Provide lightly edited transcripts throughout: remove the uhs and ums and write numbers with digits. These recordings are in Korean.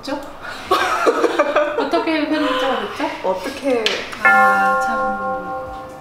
됐죠? 어떻게 편집자가 됐죠? 어떻게 참.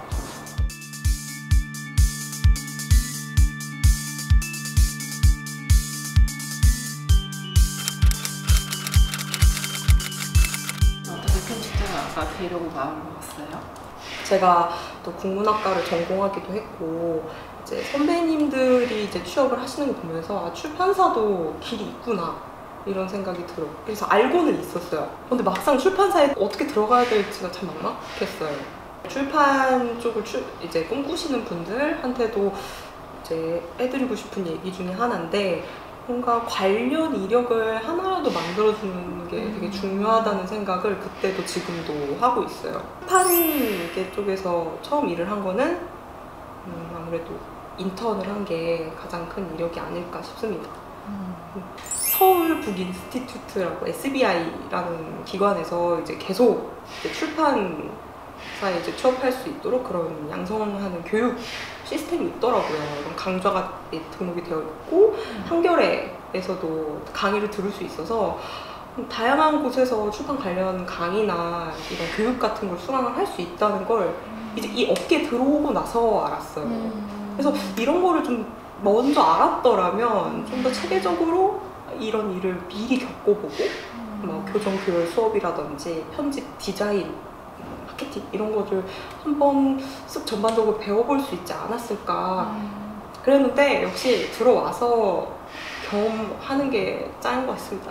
어떻게 편집자가 되려고 마음을 먹었어요? 제가 또 국문학과를 전공하기도 했고 이제 선배님들이 이제 취업을 하시는 거 보면서 아, 출판사도 길이 있구나 이런 생각이 들어요. 그래서 알고는 있었어요. 근데 막상 출판사에 어떻게 들어가야 될지가 참 막막했어요. 출판 쪽을 이제 꿈꾸시는 분들한테도 이제 해드리고 싶은 얘기 중에 하나인데 뭔가 관련 이력을 하나라도 만들어주는 게 되게 중요하다는 생각을 그때도 지금도 하고 있어요. 출판 쪽에서 처음 일을 한 거는 아무래도 인턴을 한 게 가장 큰 이력이 아닐까 싶습니다. 서울 북인스티튜트라고 SBI라는 기관에서 이제 계속 이제 출판사에 이제 취업할 수 있도록 그런 양성하는 교육 시스템이 있더라고요. 강좌가 등록이 되어 있고 한겨레에서도 강의를 들을 수 있어서 다양한 곳에서 출판 관련 강의나 이런 교육 같은 걸 수강을 할 수 있다는 걸 이제 이 업계에 들어오고 나서 알았어요. 그래서 이런 거를 좀 먼저 알았더라면 좀 더 체계적으로 이런 일을 미리 겪어보고 뭐 교정 교열 수업이라든지 편집 디자인 마케팅 이런 것들 한번 쓱 전반적으로 배워볼 수 있지 않았을까 그랬는데 역시 들어와서 경험하는 게 짱인 것 같습니다.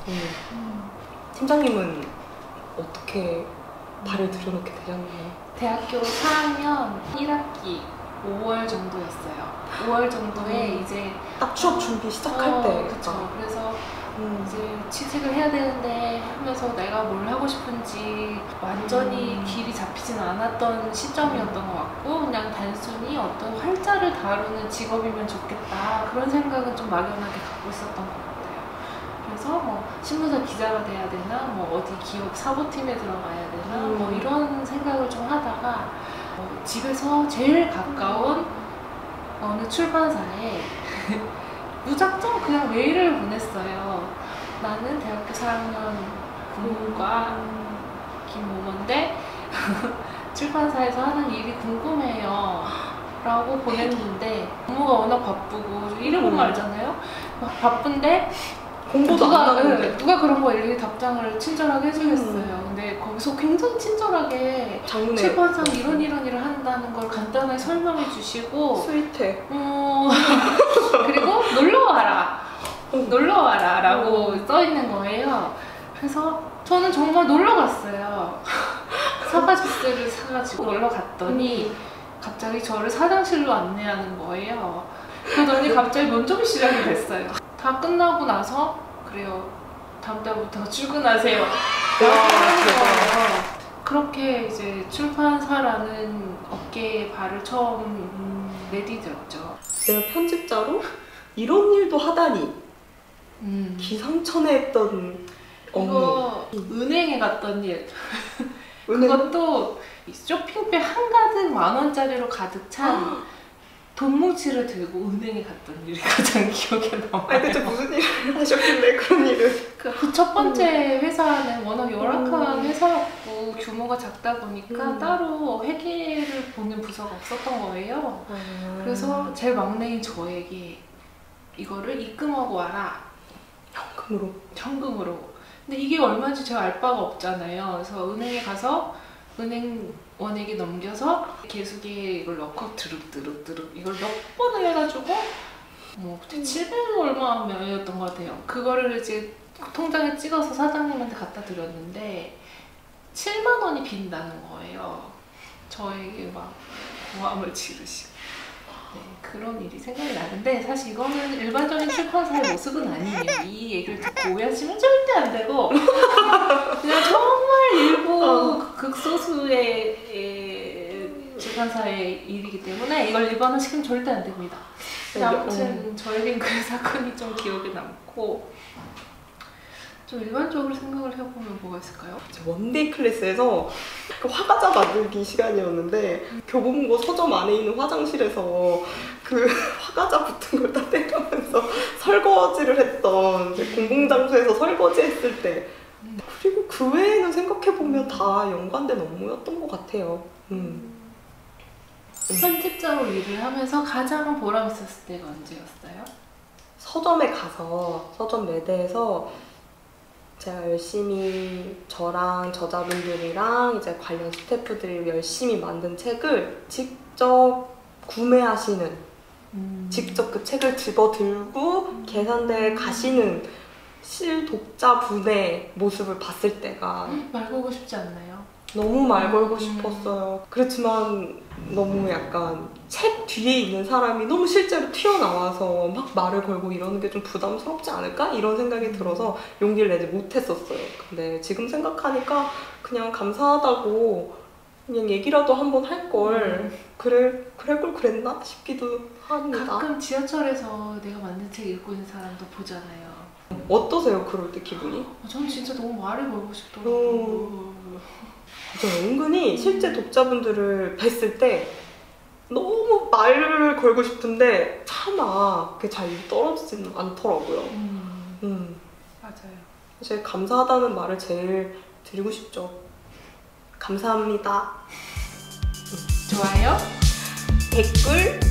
팀장님은 어떻게 발을 들여놓게 되셨나요? 대학교 4학년 1학기 5월 정도였어요. 5월 정도에 이제 딱 취업 준비 시작할 때. 그쵸. 그래서 이제 취직을 해야 되는데 하면서 내가 뭘 하고 싶은지 완전히 길이 잡히진 않았던 시점이었던 것 같고 그냥 단순히 어떤 활자를 다루는 직업이면 좋겠다 그런 생각은 좀 막연하게 갖고 있었던 것 같아요. 그래서 뭐 신문사 기자가 돼야 되나 뭐 어디 기업 사보팀에 들어가야 되나 뭐 이런 생각을 좀 하다가 집에서 제일 가까운 어느 출판사에 무작정 그냥 메일을 보냈어요. 나는 대학교 4학년 국문과 김모모인데 출판사에서 하는 일이 궁금해요 라고 보냈는데 업무가 워낙 바쁘고 일본 알잖아요. 바쁜데 공부도 안 하는데 누가 그런 거 일일이 답장을 친절하게 해주겠어요. 근데 거기서 굉장히 친절하게 출판사 이런 일을 한다는 걸 간단하게 설명해 주시고 스윗해. 그리고 놀러와라 놀러와라 라고 써있는 거예요. 그래서 저는 정말 놀러 갔어요. 사과주스를 사가지고 놀러 갔더니 갑자기 저를 사장실로 안내하는 거예요. 그러더니 갑자기 면접이 시작이 됐어요. 다 끝나고 나서 그래요. 다음 달부터 출근하세요. 그렇게 이제 출판사라는 업계에 발을 처음 내디뎠죠. 내가 편집자로 이런 일도 하다니. 기상천외 했던 업무. 은행에 갔던 일. 그것도 쇼핑백 한가득 10,000원짜리로 가득 찬 돈뭉치를 들고 은행에 갔던 일이 가장 기억에 남아요. 아니 대체 무슨 일을 하셨길래 그런 일을? 그 첫 번째 회사는 워낙 열악한 회사였고 규모가 작다 보니까 따로 회계를 보는 부서가 없었던 거예요. 그래서 제일 막내인 저에게 이거를 입금하고 와라. 현금으로. 근데 이게 얼마인지 제가 알 바가 없잖아요. 그래서 은행에 가서 은행원에게 넘겨서 계수기에 이걸 넣고 드륵 이걸 몇 번을 해가지고 뭐 700 얼마 면이었던 것 같아요. 그거를 이제 통장에 찍어서 사장님한테 갖다 드렸는데 7만 원이 빈다는 거예요. 저에게 막 고함을 지르시고 그런 일이 생각이 나는데 사실 이거는 일반적인 출판사의 모습은 아니에요. 이 얘기를 듣고 오해하시면 절대 안 되고 그냥 정말 일부 극소수의 출판사의 일이기 때문에 이걸 일반화시키면 절대 안 됩니다. 아무튼 저에겐 그 사건이 좀 기억에 남고 좀 일반적으로 생각을 해보면 뭐가 있을까요? 원데이 클래스에서 그 화과자 만들기 시간이었는데 교보문고 서점 안에 있는 화장실에서 그 화과자 붙은 걸 다 떼가면서 설거지를 했던 이제 공공장소에서 설거지 했을 때 그리고 그 외에는 생각해보면 다 연관된 업무였던 것 같아요. 편집자로 일을 하면서 가장 보람 있었을 때가 언제였어요? 서점에 가서 서점 매대에서 제가 열심히 저랑 저자분들이랑 이제 관련 스태프들이 열심히 만든 책을 직접 구매하시는, 직접 그 책을 집어들고 계산대에 가시는 실독자분의 모습을 봤을 때가 말 걸고 싶지 않나요? 너무 말 걸고 싶었어요. 그렇지만 너무 약간 책 뒤에 있는 사람이 너무 실제로 튀어나와서 막 말을 걸고 이러는 게 좀 부담스럽지 않을까? 이런 생각이 들어서 용기를 내지 못했었어요. 근데 지금 생각하니까 그냥 감사하다고 그냥 얘기라도 한번 할 걸 그럴 걸 그랬나 싶기도 합니다. 가끔 지하철에서 내가 만든 책 읽고 있는 사람도 보잖아요. 어떠세요? 그럴 때 기분이? 저는 진짜 너무 말을 걸고 싶더라고요. 맞아요. 은근히 실제 독자분들을 뵀을 때 너무 말을 걸고 싶은데 차마 그게 잘 떨어지지는 않더라고요. 맞아요. 사실 감사하다는 말을 제일 드리고 싶죠. 감사합니다. 좋아요? 댓글